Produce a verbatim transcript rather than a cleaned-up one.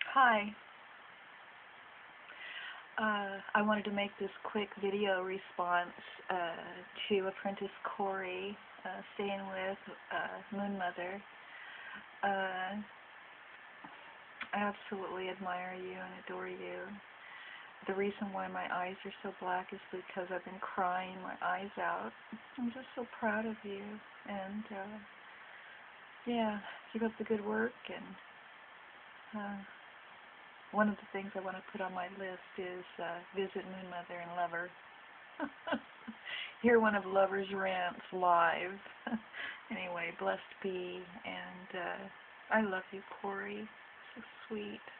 Hi. Uh, I wanted to make this quick video response uh, to Apprentice Corey, uh, staying with uh, Moon Mother. Uh, I absolutely admire you and adore you. The reason why my eyes are so black is because I've been crying my eyes out. I'm just so proud of you. And, uh, yeah, keep up the good work. And uh, one of the things I want to put on my list is uh, visit Moon Mother and love her. Hear one of Lover's rants live. Anyway, blessed be, and uh, I love you, Corey. So sweet.